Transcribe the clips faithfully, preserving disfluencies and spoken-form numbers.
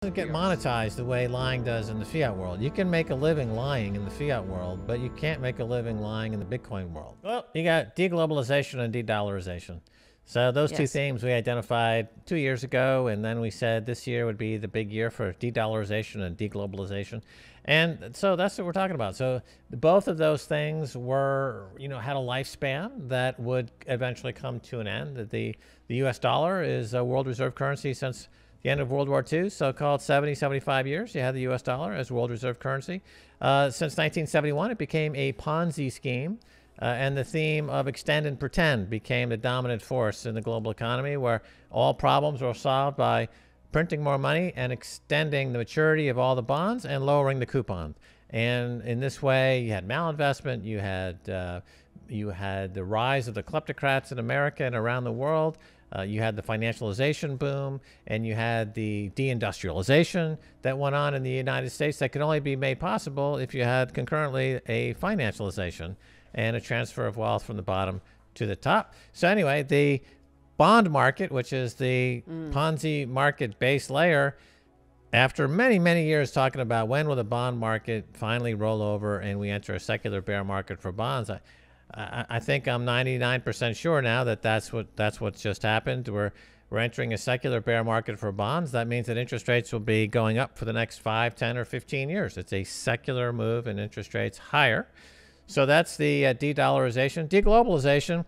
doesn't get monetized the way lying does in the fiat world. You can make a living lying in the fiat world, but you can't make a living lying in the Bitcoin world. Well, you got de-globalization and de-dollarization. So those yes. two themes we identified two years ago, and then we said this year would be the big year for de-dollarization and de-globalization. And so that's what we're talking about. So both of those things were, you know, had a lifespan that would eventually come to an end. The, the U S dollar is a world reserve currency since the end of World War Two, so-called seventy, seventy-five years. You had the U S dollar as world reserve currency. Uh, since nineteen seventy-one, it became a Ponzi scheme. Uh, and the theme of extend and pretend became the dominant force in the global economy, where all problems were solved by printing more money and extending the maturity of all the bonds and lowering the coupon. And in this way, you had malinvestment, you had, uh, you had the rise of the kleptocrats in America and around the world, uh, you had the financialization boom, and you had the deindustrialization that went on in the United States that could only be made possible if you had concurrently a financialization and a transfer of wealth from the bottom to the top. So anyway, the bond market, which is the mm. Ponzi market base layer, after many, many years talking about when will the bond market finally roll over and we enter a secular bear market for bonds, I, I, I think I'm ninety-nine percent sure now that that's what that's what's just happened. We're we're entering a secular bear market for bonds. That means that interest rates will be going up for the next five, ten, or fifteen years. It's a secular move in interest rates higher. So that's the uh, de-dollarization. De-globalization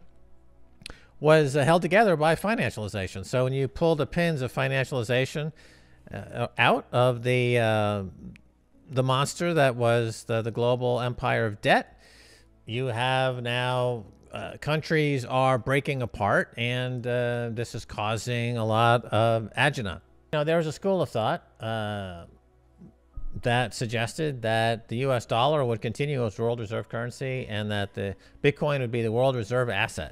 was uh, held together by financialization. So when you pull the pins of financialization uh, out of the uh, the monster that was the, the global empire of debt, you have now uh, countries are breaking apart, and uh, this is causing a lot of agita. You know, there was a school of thought uh, that suggested that the U S dollar would continue as world reserve currency and that the Bitcoin would be the world reserve asset.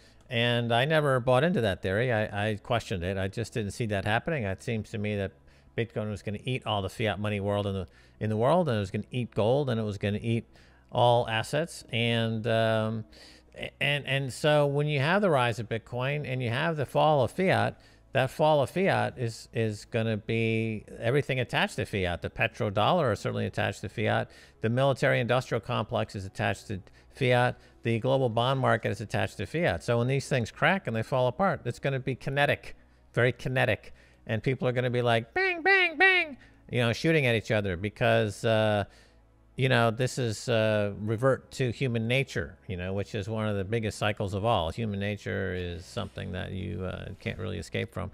And I never bought into that theory. I, I questioned it. I just didn't see that happening. It seems to me that Bitcoin was going to eat all the fiat money world in the in the world, and it was going to eat gold, and it was going to eat all assets. And um, and and so when you have the rise of Bitcoin and you have the fall of fiat, that fall of fiat is is going to be everything attached to fiat. The petrodollar is certainly attached to fiat. The military-industrial complex is attached to fiat. The global bond market is attached to fiat. So when these things crack and they fall apart, it's going to be kinetic, very kinetic, and people are going to be like bang, bang, bang, you know, shooting at each other because uh, you know, this is uh, revert to human nature, you know, which is one of the biggest cycles of all. Human nature is something that you uh, can't really escape from.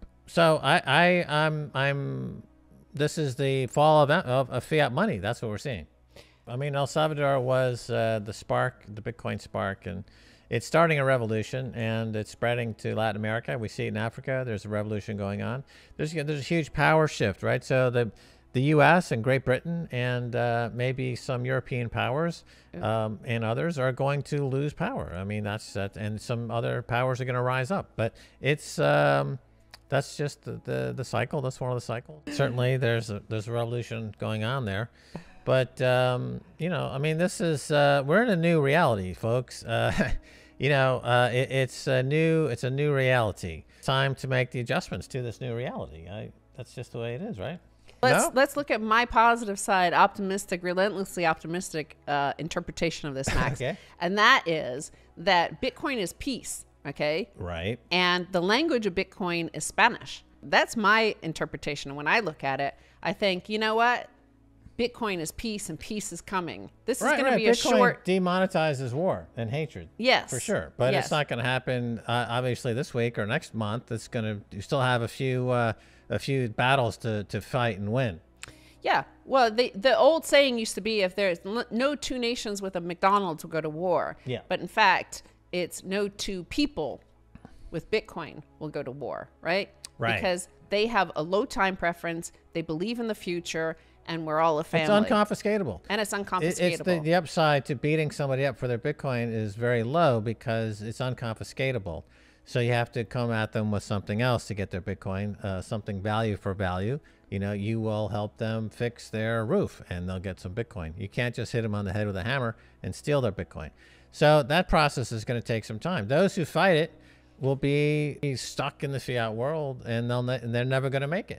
So I, I, I'm, I'm, this is the fall of, of, of fiat money. That's what we're seeing. I mean, El Salvador was uh, the spark, the Bitcoin spark, and it's starting a revolution, and it's spreading to Latin America. We see it in Africa. There's a revolution going on. There's, there's a huge power shift, right? So the The U S and Great Britain and uh, maybe some European powers um, and others are going to lose power. I mean, that's that, and some other powers are going to rise up. But it's um, that's just the, the the cycle. That's one of the cycles. Certainly, there's a, there's a revolution going on there. But um, you know, I mean, this is uh, we're in a new reality, folks. Uh, you know, uh, it, it's a new it's a new reality. Time to make the adjustments to this new reality. I, that's just the way it is, right? Let's no? let's look at my positive side, optimistic, relentlessly optimistic uh, interpretation of this, Max. Okay. And that is that Bitcoin is peace, okay? Right. And the language of Bitcoin is Spanish. That's my interpretation. When I look at it, I think, you know what? Bitcoin is peace, and peace is coming. This right, is going right. to be Bitcoin a short... demonetizes war and hatred. Yes. For sure. But yes. it's not going to happen, uh, obviously, this week or next month. It's going to... You still have a few... Uh, a few battles to, to fight and win. Yeah. Well, the, the old saying used to be if there's no two nations with a McDonald's will go to war. Yeah. But in fact, it's no two people with Bitcoin will go to war, right? Right. Because they have a low time preference. They believe in the future, and we're all a family. It's unconfiscatable. And it's unconfiscatable. It, it's the, the upside to beating somebody up for their Bitcoin is very low because it's unconfiscatable. So you have to come at them with something else to get their Bitcoin, uh, something value for value. You know, you will help them fix their roof and they'll get some Bitcoin. You can't just hit them on the head with a hammer and steal their Bitcoin. So that process is going to take some time. Those who fight it will be stuck in the fiat world, and, they'll ne and they're never going to make it.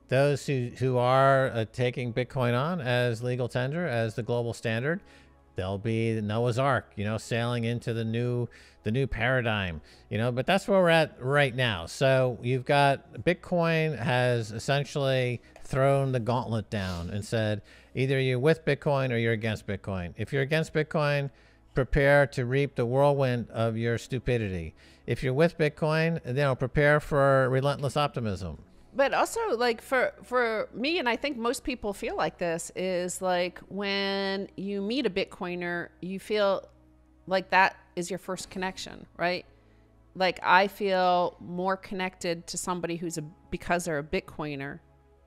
those who, who are uh, taking Bitcoin on as legal tender, as the global standard, they'll be Noah's Ark, you know, sailing into the new the new paradigm, you know, but that's where we're at right now. So you've got Bitcoin has essentially thrown the gauntlet down and said, either you're with Bitcoin or you're against Bitcoin. If you're against Bitcoin, prepare to reap the whirlwind of your stupidity. If you're with Bitcoin, you know, prepare for relentless optimism. But also, like, for for me, and I think most people feel like this, is like when you meet a Bitcoiner, you feel like that is your first connection, right? Like, I feel more connected to somebody who's a, because they're a Bitcoiner,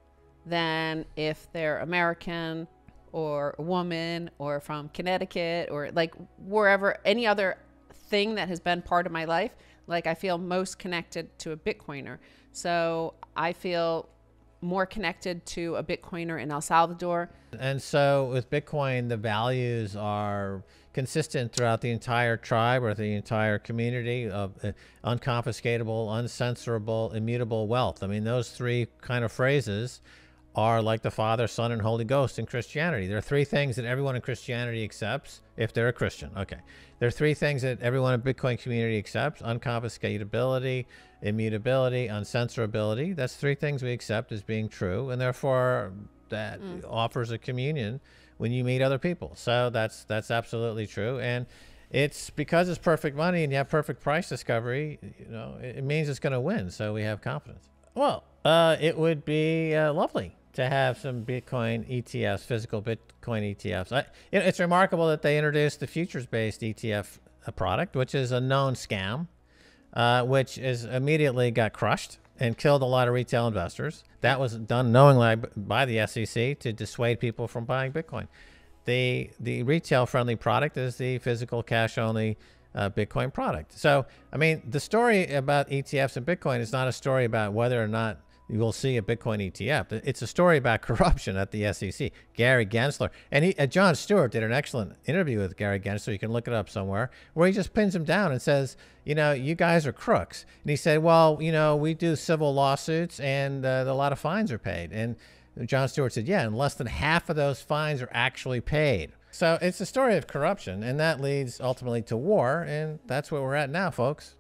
than if they're American or a woman or from Connecticut or like wherever, any other thing that has been part of my life. Like, I feel most connected to a Bitcoiner. So I feel more connected to a Bitcoiner in El Salvador. And so with Bitcoin, the values are consistent throughout the entire tribe or the entire community of uh, unconfiscatable, uncensorable, immutable wealth. I mean, those three kind of phrases are like the Father, Son, and Holy Ghost in Christianity. There are three things that everyone in Christianity accepts if they're a Christian. Okay. There are three things that everyone in Bitcoin community accepts: unconfiscatability, immutability, uncensorability. That's three things we accept as being true, and therefore that mm. offers a communion when you meet other people. So that's that's absolutely true. And it's because it's perfect money and you have perfect price discovery, you know, it, it means it's going to win. So we have confidence. Well, uh, it would be uh, lovely to have some Bitcoin E T Fs, physical Bitcoin E T Fs. I, you know, it's remarkable that they introduced the futures-based E T F product, which is a known scam, uh, which is immediately got crushed and killed a lot of retail investors. That was done knowingly by the S E C to dissuade people from buying Bitcoin. The the retail-friendly product is the physical cash-only uh, Bitcoin product. So, I mean, the story about E T Fs and Bitcoin is not a story about whether or not you will see a Bitcoin E T F. It's a story about corruption at the S E C. Gary Gensler. And he, uh, John Stewart did an excellent interview with Gary Gensler. You can look it up somewhere, where he just pins him down and says, you know, you guys are crooks. And he said, well, you know, we do civil lawsuits and uh, a lot of fines are paid. And John Stewart said, yeah, and less than half of those fines are actually paid. So it's a story of corruption, and that leads ultimately to war. And that's where we're at now, folks.